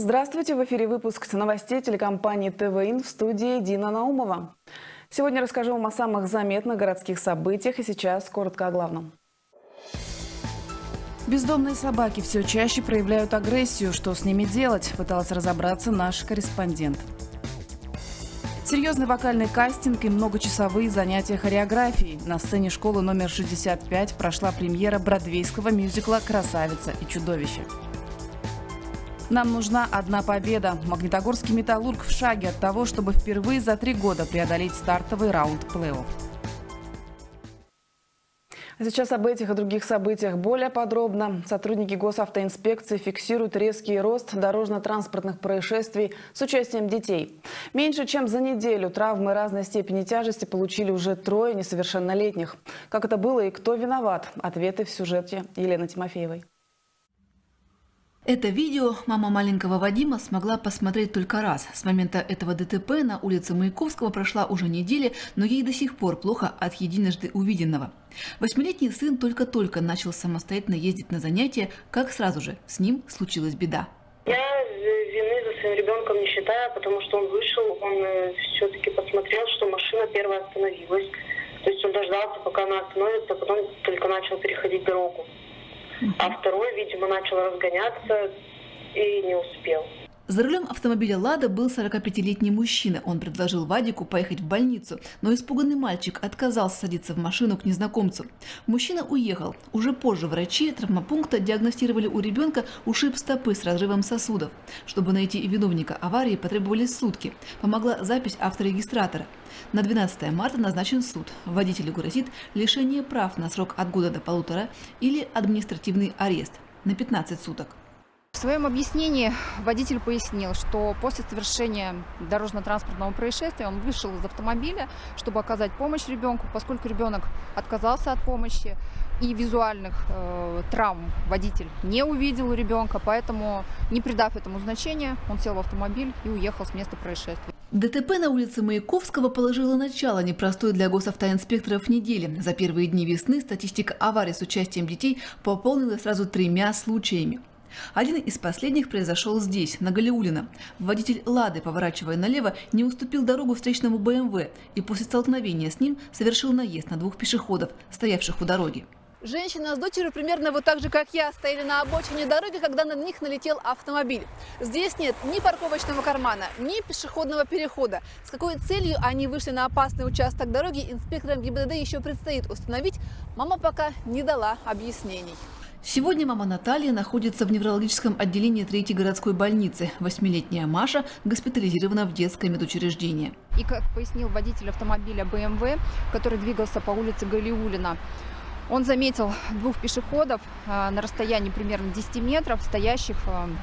Здравствуйте! В эфире выпуск новостей телекомпании ТВИН, в студии Дина Наумова. Сегодня расскажу вам о самых заметных городских событиях, и сейчас коротко о главном. Бездомные собаки все чаще проявляют агрессию. Что с ними делать, пыталась разобраться наш корреспондент. Серьезный вокальный кастинг и многочасовые занятия хореографией. На сцене школы номер 65 прошла премьера бродвейского мюзикла «Красавица и чудовище». Нам нужна одна победа. Магнитогорский «Металлург» в шаге от того, чтобы впервые за 3 года преодолеть стартовый раунд плей-офф. А сейчас об этих и других событиях более подробно. Сотрудники госавтоинспекции фиксируют резкий рост дорожно-транспортных происшествий с участием детей. Меньше чем за неделю травмы разной степени тяжести получили уже 3 несовершеннолетних. Как это было и кто виноват? Ответы в сюжете Елены Тимофеевой. Это видео мама маленького Вадима смогла посмотреть только раз. С момента этого ДТП на улице Маяковского прошла уже неделя, но ей до сих пор плохо от единожды увиденного. 8-летний сын только-только начал самостоятельно ездить на занятия, как сразу же с ним случилась беда. Я вины за своим ребенком не считаю, потому что он вышел, он все-таки посмотрел, что машина первая остановилась. То есть он дождался, пока она остановится, а потом только начал переходить дорогу. А второй, видимо, начал разгоняться и не успел. За рулем автомобиля «Лада» был 45-летний мужчина. Он предложил Вадику поехать в больницу, но испуганный мальчик отказался садиться в машину к незнакомцу. Мужчина уехал. Уже позже врачи травмопункта диагностировали у ребенка ушиб стопы с разрывом сосудов. Чтобы найти виновника аварии, потребовались сутки. Помогла запись авторегистратора. На 12 марта назначен суд. Водителю грозит лишение прав на срок от года до 1,5 или административный арест на 15 суток. В своем объяснении водитель пояснил, что после совершения дорожно-транспортного происшествия он вышел из автомобиля, чтобы оказать помощь ребенку, поскольку ребенок отказался от помощи и визуальных травм водитель не увидел у ребенка, поэтому, не придав этому значения, он сел в автомобиль и уехал с места происшествия. ДТП на улице Маяковского положило начало непростой для госавтоинспекторов недели. За первые дни весны статистика аварий с участием детей пополнилась сразу 3 случаями. Один из последних произошел здесь, на Галиуллина. Водитель «Лады», поворачивая налево, не уступил дорогу встречному БМВ и после столкновения с ним совершил наезд на 2 пешеходов, стоявших у дороги. Женщина с дочерью примерно вот так же, как я, стояли на обочине дороги, когда на них налетел автомобиль. Здесь нет ни парковочного кармана, ни пешеходного перехода. С какой целью они вышли на опасный участок дороги, инспекторам ГИБДД еще предстоит установить. Мама пока не дала объяснений. Сегодня мама Наталья находится в неврологическом отделении 3-й городской больницы. 8-летняя Маша госпитализирована в детское медучреждение. И как пояснил водитель автомобиля БМВ, который двигался по улице Галиуллина, он заметил 2 пешеходов на расстоянии примерно 10 метров, стоящих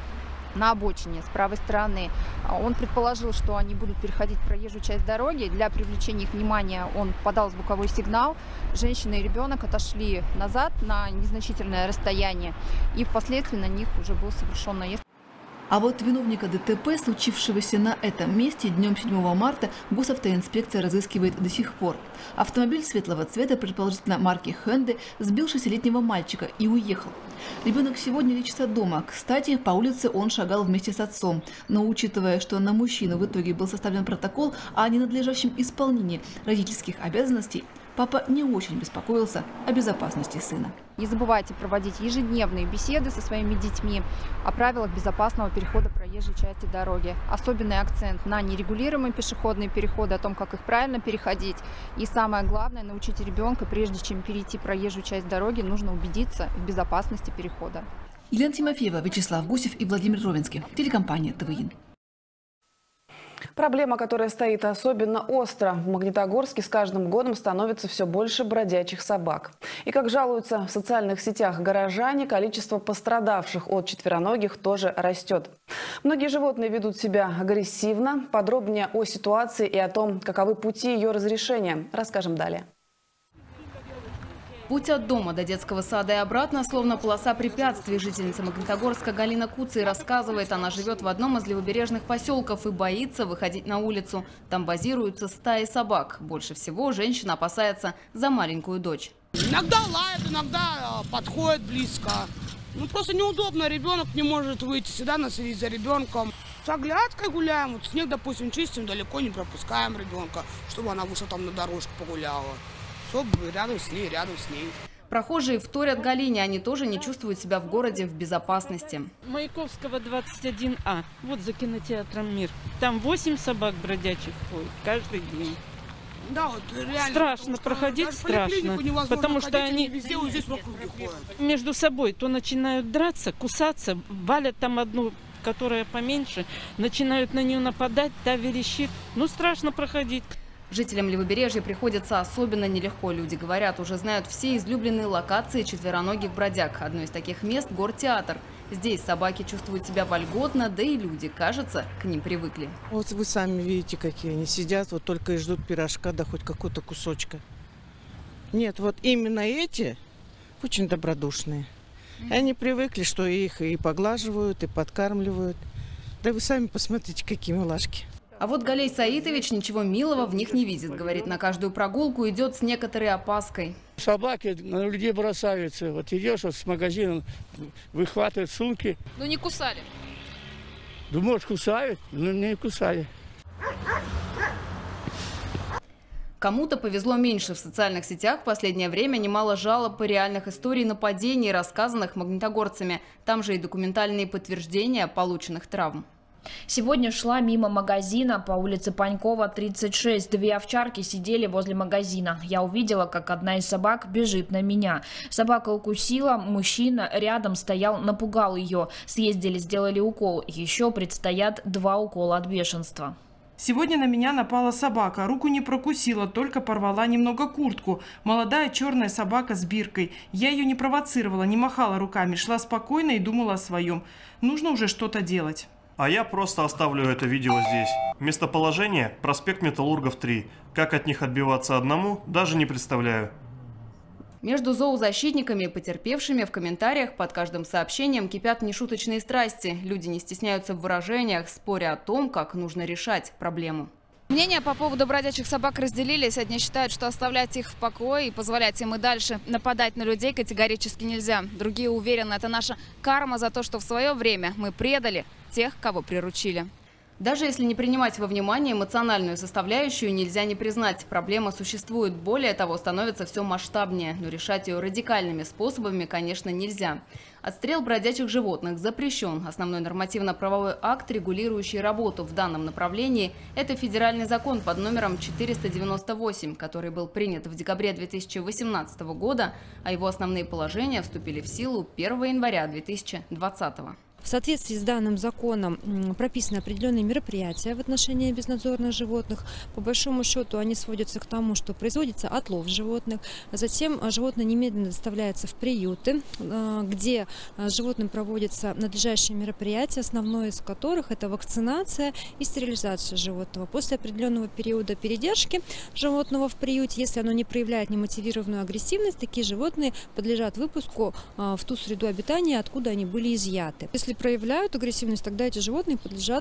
на обочине с правой стороны. Он предположил, что они будут переходить проезжую часть дороги. Для привлечения их внимания он подал звуковой сигнал. Женщина и ребенок отошли назад на незначительное расстояние, и впоследствии на них уже был совершен наезд. А вот виновника ДТП, случившегося на этом месте днем 7 марта, госавтоинспекция разыскивает до сих пор. Автомобиль светлого цвета, предположительно марки Hyundai, сбил 6-летнего мальчика и уехал. Ребенок сегодня лечится дома. Кстати, по улице он шагал вместе с отцом. Но учитывая, что на мужчину в итоге был составлен протокол о ненадлежащем исполнении родительских обязанностей, папа не очень беспокоился о безопасности сына. Не забывайте проводить ежедневные беседы со своими детьми о правилах безопасного перехода проезжей части дороги. Особенный акцент на нерегулируемые пешеходные переходы, о том, как их правильно переходить. И самое главное, научить ребенка, прежде чем перейти проезжую часть дороги, нужно убедиться в безопасности перехода. Елена Тимофеева, Вячеслав Гусев и Владимир Ровенский. Телекомпания ТВИН. Проблема, которая стоит особенно остро в Магнитогорске, с каждым годом становится все больше бродячих собак. И, как жалуются в социальных сетях горожане, количество пострадавших от четвероногих тоже растет. Многие животные ведут себя агрессивно. Подробнее о ситуации и о том, каковы пути ее разрешения, расскажем далее. Путь от дома до детского сада и обратно, словно полоса препятствий. Жительница Магнитогорска Галина Куцей рассказывает, она живет в одном из левобережных поселков и боится выходить на улицу. Там базируются стаи собак. Больше всего женщина опасается за маленькую дочь. Иногда лает, иногда подходит близко. Ну просто неудобно, ребенок не может выйти сюда, наследить за ребенком. С оглядкой гуляем, вот снег, допустим, чистим, далеко не пропускаем ребенка, чтобы она вышла там на дорожку погуляла. Все рядом с ней, рядом с ней. Прохожие вторят Галине, они тоже не чувствуют себя в городе в безопасности. Маяковского 21А, вот за кинотеатром «Мир». Там 8 собак бродячих ходит каждый день. Да, вот реально. Страшно проходить, страшно, потому что они везде вот здесь вокруг ходят. Между собой то начинают драться, кусаться, валят там одну, которая поменьше, начинают на нее нападать, та верещит. Ну, страшно проходить. Жителям Левобережья приходится особенно нелегко. Люди говорят, уже знают все излюбленные локации четвероногих бродяг. Одно из таких мест – Гортеатр. Здесь собаки чувствуют себя вольготно, да и люди, кажется, к ним привыкли. Вот вы сами видите, какие они сидят, вот только и ждут пирожка, да хоть какого-то кусочка. Нет, вот именно эти очень добродушные. Они привыкли, что их и поглаживают, и подкармливают. Да вы сами посмотрите, какие милашки. А вот Галей Саитович ничего милого в них не видит. Говорит, на каждую прогулку идет с некоторой опаской. Собаки на людей бросаются. Вот идешь вот с магазина, выхватывают сумки. Ну не кусали? Думаешь, кусают? Но не кусали. Кому-то повезло меньше. В социальных сетях в последнее время немало жалоб по реальных историй нападений, рассказанных магнитогорцами. Там же и документальные подтверждения полученных травм. Сегодня шла мимо магазина по улице Панькова, 36. Две овчарки сидели возле магазина. Я увидела, как одна из собак бежит на меня. Собака укусила, мужчина рядом стоял, напугал ее. Съездили, сделали укол. Еще предстоят 2 укола от бешенства. Сегодня на меня напала собака. Руку не прокусила, только порвала немного куртку. Молодая черная собака с биркой. Я ее не провоцировала, не махала руками, шла спокойно и думала о своем. Нужно уже что-то делать. А я просто оставлю это видео здесь. Местоположение – проспект Металлургов 3. Как от них отбиваться одному, даже не представляю. Между зоозащитниками и потерпевшими в комментариях под каждым сообщением кипят нешуточные страсти. Люди не стесняются в выражениях, споря о том, как нужно решать проблему. Мнения по поводу бродячих собак разделились. Одни считают, что оставлять их в покое и позволять им и дальше нападать на людей категорически нельзя. Другие уверены, это наша карма за то, что в свое время мы предали тех, кого приручили. Даже если не принимать во внимание эмоциональную составляющую, нельзя не признать, проблема существует. Более того, становится все масштабнее. Но решать ее радикальными способами, конечно, нельзя. Отстрел бродячих животных запрещен. Основной нормативно-правовой акт, регулирующий работу в данном направлении, это федеральный закон под номером 498, который был принят в декабре 2018 года, а его основные положения вступили в силу 1 января 2020 года. В соответствии с данным законом прописаны определенные мероприятия в отношении безнадзорных животных. По большому счету они сводятся к тому, что производится отлов животных, затем животное немедленно доставляется в приюты, где животным проводятся надлежащие мероприятия, основное из которых это вакцинация и стерилизация животного. После определенного периода передержки животного в приюте, если оно не проявляет немотивированную агрессивность, такие животные подлежат выпуску в ту среду обитания, откуда они были изъяты. Если проявляют агрессивность, тогда эти животные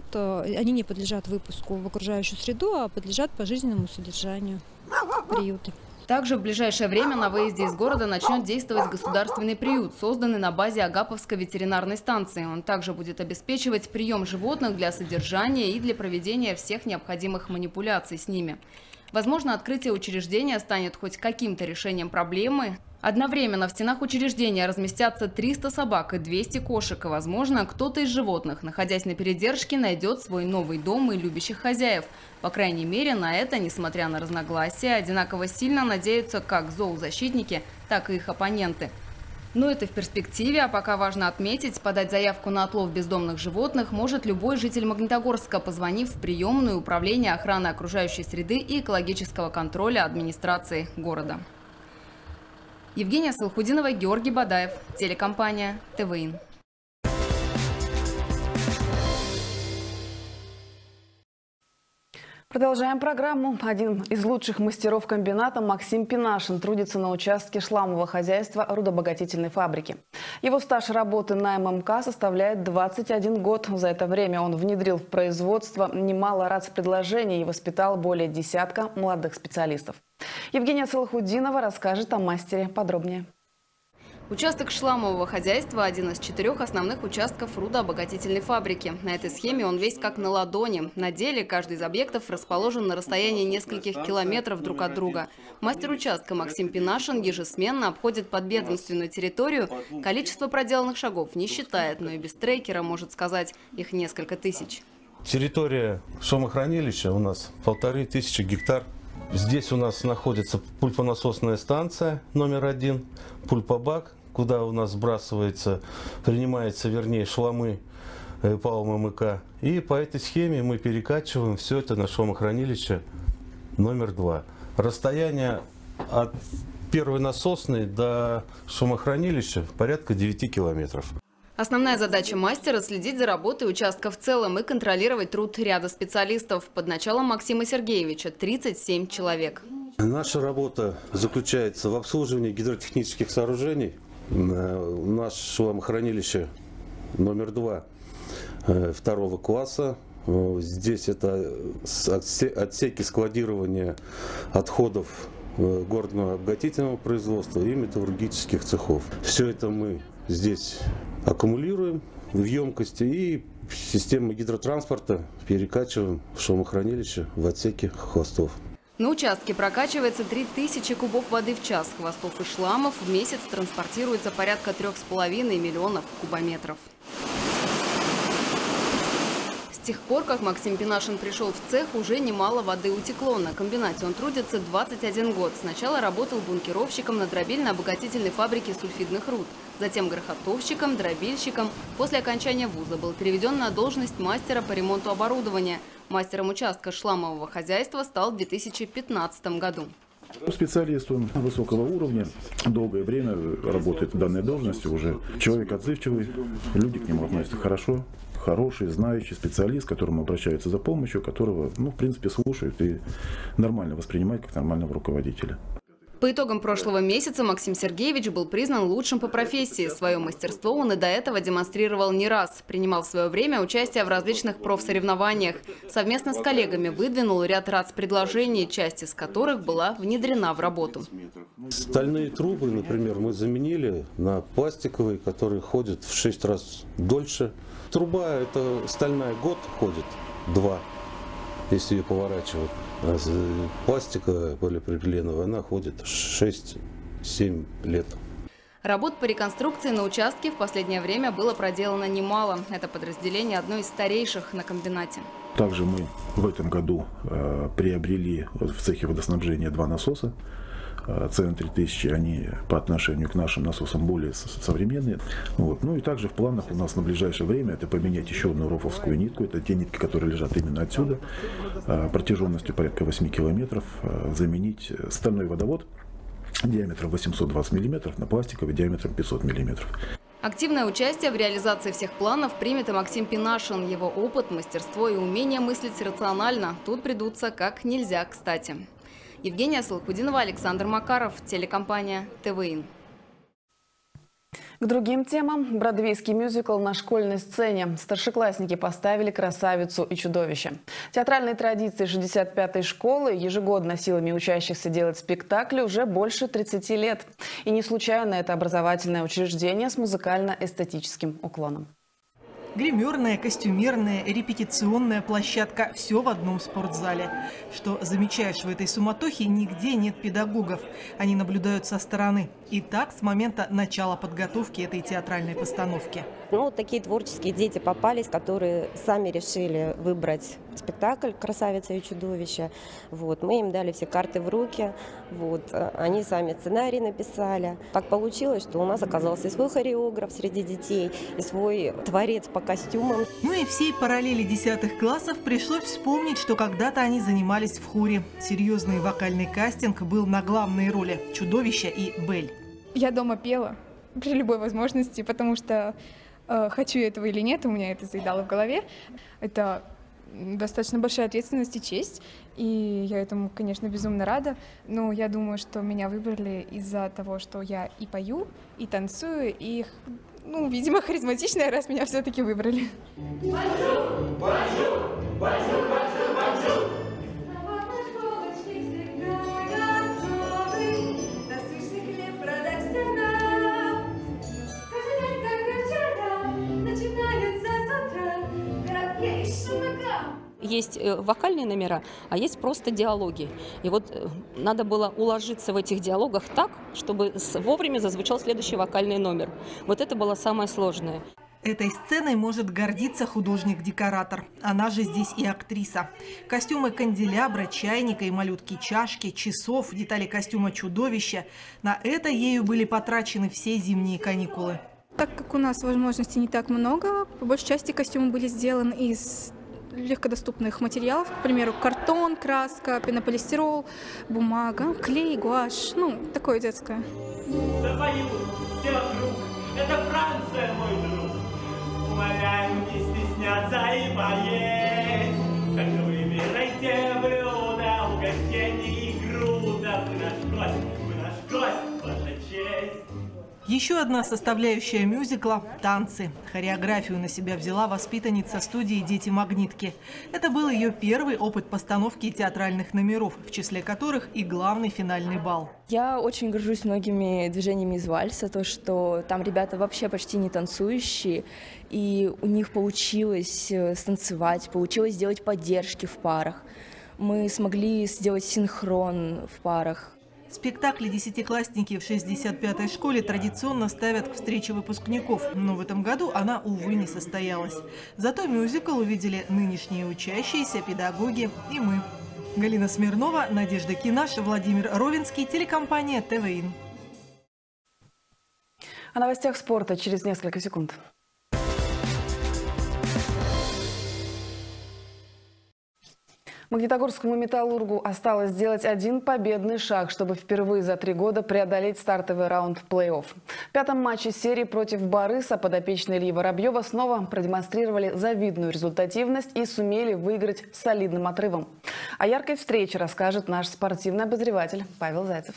они не подлежат выпуску в окружающую среду, а подлежат пожизненному содержанию приюта. Также в ближайшее время на выезде из города начнет действовать государственный приют, созданный на базе Агаповской ветеринарной станции. Он также будет обеспечивать прием животных для содержания и для проведения всех необходимых манипуляций с ними. Возможно, открытие учреждения станет хоть каким-то решением проблемы. Одновременно в стенах учреждения разместятся 300 собак и 200 кошек. И, возможно, кто-то из животных, находясь на передержке, найдет свой новый дом и любящих хозяев. По крайней мере, на это, несмотря на разногласия, одинаково сильно надеются как зоозащитники, так и их оппоненты. Но это в перспективе, а пока важно отметить, подать заявку на отлов бездомных животных может любой житель Магнитогорска, позвонив в приемную управление охраны окружающей среды и экологического контроля администрации города. Евгения Салхудинова, Георгий Бадаев, телекомпания ТВИН. Продолжаем программу. Один из лучших мастеров комбината Максим Пинашин трудится на участке шламового хозяйства рудообогатительной фабрики. Его стаж работы на ММК составляет 21 год. За это время он внедрил в производство немало рацпредложений и воспитал более десятка молодых специалистов. Евгения Салхудинова расскажет о мастере подробнее. Участок шламового хозяйства – один из 4 основных участков рудообогатительной фабрики. На этой схеме он весь как на ладони. На деле каждый из объектов расположен на расстоянии нескольких километров друг от друга. Мастер участка Максим Пинашин ежесменно обходит подведомственную территорию. Количество проделанных шагов не считает, но и без трекера может сказать их несколько тысяч. Территория шумохранилища у нас 1500 гектар. Здесь у нас находится пульпонасосная станция номер 1, пульпобак, куда у нас сбрасывается, принимается, вернее, шламы ПАО ММК. И по этой схеме мы перекачиваем все это на шумохранилище номер 2. Расстояние от первой насосной до шумохранилища порядка 9 километров. Основная задача мастера – следить за работой участка в целом и контролировать труд ряда специалистов. Под началом Максима Сергеевича 37 человек. Наша работа заключается в обслуживании гидротехнических сооружений. Наше шламохранилище номер 2 2 класса. Здесь это отсеки складирования отходов горно-обогатительного производства и металлургических цехов. Все это мы здесь аккумулируем в емкости и систему гидротранспорта перекачиваем в шумохранилище в отсеке хвостов. На участке прокачивается 3000 кубов воды в час. Хвостов и шламов в месяц транспортируется порядка 3,5 миллионов кубометров. С тех пор, как Максим Пинашин пришел в цех, уже немало воды утекло. На комбинате он трудится 21 год. Сначала работал бункеровщиком на дробильно-обогатительной фабрике сульфидных руд. Затем грохотовщиком, дробильщиком. После окончания вуза был переведен на должность мастера по ремонту оборудования. Мастером участка шламового хозяйства стал в 2015 году. Специалист он высокого уровня, долгое время работает в данной должности, уже человек отзывчивый, люди к нему относятся хорошо. Хороший, знающий специалист, к которому обращаются за помощью, которого, в принципе, слушают и нормально воспринимают как нормального руководителя. По итогам прошлого месяца Максим Сергеевич был признан лучшим по профессии. Свое мастерство он и до этого демонстрировал не раз. Принимал в свое время участие в различных профсоревнованиях. Совместно с коллегами выдвинул ряд РАЦ-предложений, часть из которых была внедрена в работу. Стальные трубы, например, мы заменили на пластиковые, которые ходят в 6 раз дольше. Труба это стальная год ходит, 2, если ее поворачивать. А пластиковая полипропиленовая, она ходит 6-7 лет. Работ по реконструкции на участке в последнее время было проделано немало. Это подразделение одно из старейших на комбинате. Также мы в этом году приобрели в цехе водоснабжения 2 насоса. ЦН-3000, они по отношению к нашим насосам более современные. Ну и также в планах у нас на ближайшее время это поменять еще одну рофовскую нитку. Это те нитки, которые лежат именно отсюда, протяженностью порядка 8 километров. Заменить стальной водовод диаметром 820 мм на пластиковый диаметром 500 мм. Активное участие в реализации всех планов примет и Максим Пинашин. Его опыт, мастерство и умение мыслить рационально тут придутся как нельзя кстати. Евгения Салахудинова, Александр Макаров, телекомпания ТВИН. К другим темам. Бродвейский мюзикл на школьной сцене. Старшеклассники поставили «Красавицу и чудовище». Театральные традиции 65-й школы ежегодно силами учащихся делать спектакли уже больше 30 лет. И не случайно это образовательное учреждение с музыкально-эстетическим уклоном. Гримерная, костюмерная, репетиционная площадка – все в одном спортзале. Что замечаешь в этой суматохе, нигде нет педагогов. Они наблюдают со стороны. И так с момента начала подготовки этой театральной постановки. Вот такие творческие дети попались, которые сами решили выбрать спектакль «Красавица и чудовище». Мы им дали все карты в руки. Они сами сценарий написали. Так получилось, что у нас оказался и свой хореограф среди детей, и свой творец по костюмам. Ну и всей параллели 10 классов пришлось вспомнить, что когда-то они занимались в хоре. Серьезный вокальный кастинг был на главные роли – «Чудовище» и «Бель». Я дома пела при любой возможности, потому что хочу я этого или нет, у меня это заедало в голове. Это достаточно большая ответственность и честь, и я этому, конечно, безумно рада. Но я думаю, что меня выбрали из-за того, что я и пою, и танцую, и, видимо, харизматичная, раз меня все-таки выбрали. есть вокальные номера, а есть просто диалоги. И вот надо было уложиться в этих диалогах так, чтобы вовремя зазвучал следующий вокальный номер. Вот это было самое сложное. Этой сценой может гордиться художник-декоратор. Она же здесь и актриса. Костюмы канделябра, чайника и малютки-чашки, часов, детали костюма чудовища. На это ею были потрачены все зимние каникулы. Так как у нас возможностей не так много, по большей части костюмы были сделаны из легкодоступных материалов. К примеру, картон, краска, пенополистирол, бумага, клей, гуашь. Ну, такое детское. Запою все вокруг. Это Франция, мой друг. Умоляю, не стесняться и поесть. Так выбирайте блюда, угощение и груда. Вы наш гость, ваша честь. Еще одна составляющая мюзикла – танцы. Хореографию на себя взяла воспитанница студии «Дети Магнитки». Это был ее первый опыт постановки театральных номеров, в числе которых и главный финальный бал. Я очень горжусь многими движениями из вальса, то, что там ребята вообще почти не танцующие, и у них получилось станцевать, получилось сделать поддержки в парах. Мы смогли сделать синхрон в парах. Спектакли десятиклассники в 65-й школе традиционно ставят к встрече выпускников, но в этом году она, увы, не состоялась. Зато мюзикл увидели нынешние учащиеся, педагоги и мы. Галина Смирнова, Надежда Кинаш, Владимир Ровенский, телекомпания ТВИН. О новостях спорта через несколько секунд. Магнитогорскому «Металлургу» осталось сделать один победный шаг, чтобы впервые за 3 года преодолеть стартовый раунд плей-офф. В 5-м матче серии против «Барыса» подопечные Ильи Воробьева снова продемонстрировали завидную результативность и сумели выиграть с солидным отрывом. О яркой встрече расскажет наш спортивный обозреватель Павел Зайцев.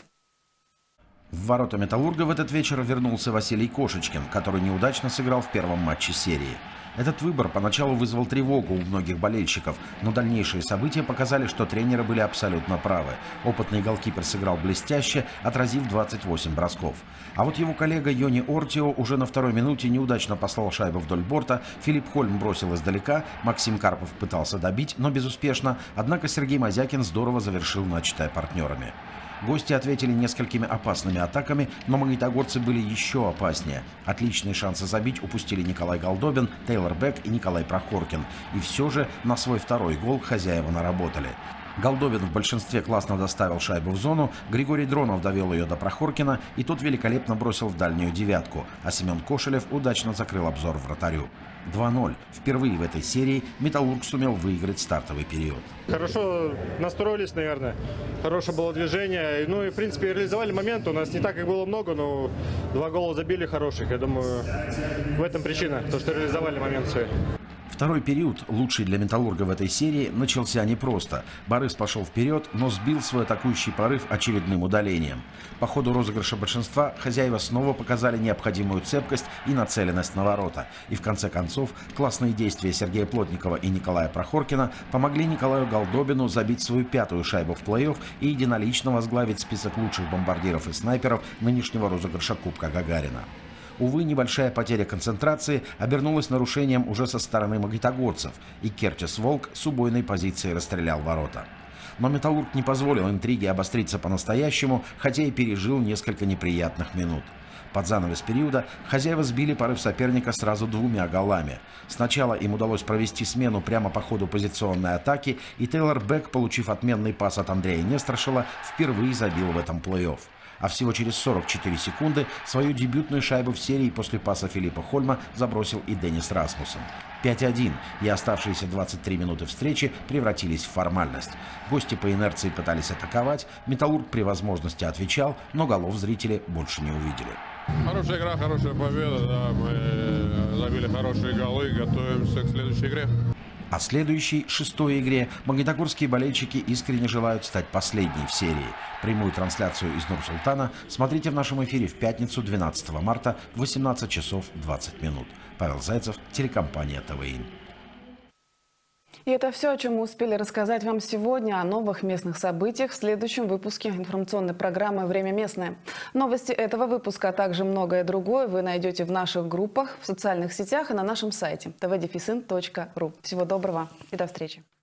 В ворота «Металлурга» в этот вечер вернулся Василий Кошечкин, который неудачно сыграл в первом матче серии. Этот выбор поначалу вызвал тревогу у многих болельщиков, но дальнейшие события показали, что тренеры были абсолютно правы. Опытный голкипер сыграл блестяще, отразив 28 бросков. А вот его коллега Йони Ортио уже на 2-й минуте неудачно послал шайбу вдоль борта, Филипп Хольм бросил издалека, Максим Карпов пытался добить, но безуспешно, однако Сергей Мазякин здорово завершил начатое партнерами. Гости ответили несколькими опасными атаками, но магнитогорцы были еще опаснее. Отличные шансы забить упустили Николай Голдобин, Тейлор Бек и Николай Прохоркин. И все же на свой 2-й гол хозяева наработали. Голдобин в большинстве классно доставил шайбу в зону, Григорий Дронов довел ее до Прохоркина, и тот великолепно бросил в дальнюю девятку, а Семен Кошелев удачно закрыл обзор вратарю. 2-0. Впервые в этой серии «Металлург» сумел выиграть стартовый период. Хорошо настроились, наверное. Хорошее было движение. Ну и, в принципе, реализовали момент. У нас не так, как было много, но 2 гола забили хороших. Я думаю, в этом причина, то, что реализовали момент свой. 2-й период, лучший для «Металлурга» в этой серии, начался непросто. Барыс пошел вперед, но сбил свой атакующий порыв очередным удалением. По ходу розыгрыша большинства хозяева снова показали необходимую цепкость и нацеленность на ворота. И в конце концов классные действия Сергея Плотникова и Николая Прохоркина помогли Николаю Голдобину забить свою 5-ю шайбу в плей-офф и единолично возглавить список лучших бомбардиров и снайперов нынешнего розыгрыша Кубка Гагарина. Увы, небольшая потеря концентрации обернулась нарушением уже со стороны магнитогорцев, и Кертис Волк с убойной позиции расстрелял ворота. Но «Металлург» не позволил интриге обостриться по-настоящему, хотя и пережил несколько неприятных минут. Под занавес периода хозяева сбили порыв соперника сразу 2 голами. Сначала им удалось провести смену прямо по ходу позиционной атаки, и Тейлор Бек, получив отменный пас от Андрея Нестрашила, впервые забил в этом плей-офф. А всего через 44 секунды свою дебютную шайбу в серии после паса Филиппа Хольма забросил и Деннис Расмуссен. 5-1, и оставшиеся 23 минуты встречи превратились в формальность. Гости по инерции пытались атаковать, «Металлург» при возможности отвечал, но голов зрители больше не увидели. Хорошая игра, хорошая победа, да, мы забили хорошие голы, готовимся к следующей игре. А в следующей, 6-й игре, магнитогорские болельщики искренне желают стать последней в серии. Прямую трансляцию из Нур-Султана смотрите в нашем эфире в пятницу 12 марта в 18 часов 20 минут. Павел Зайцев, телекомпания ТВИН. И это все, о чем мы успели рассказать вам сегодня. О новых местных событиях в следующем выпуске информационной программы «Время местное». Новости этого выпуска, а также многое другое вы найдете в наших группах, в социальных сетях и на нашем сайте tvdefisин.ru. Всего доброго и до встречи.